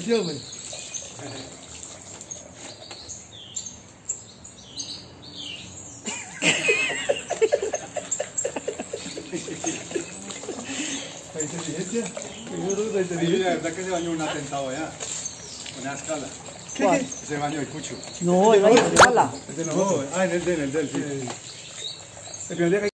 yo, güey. La inteligencia. La inteligencia. La verdad que se bañó un atentado ya. Una escala. ¿Qué? Se bañó el cucho. No, el baño de sala. No, en el del, sí. El primer día que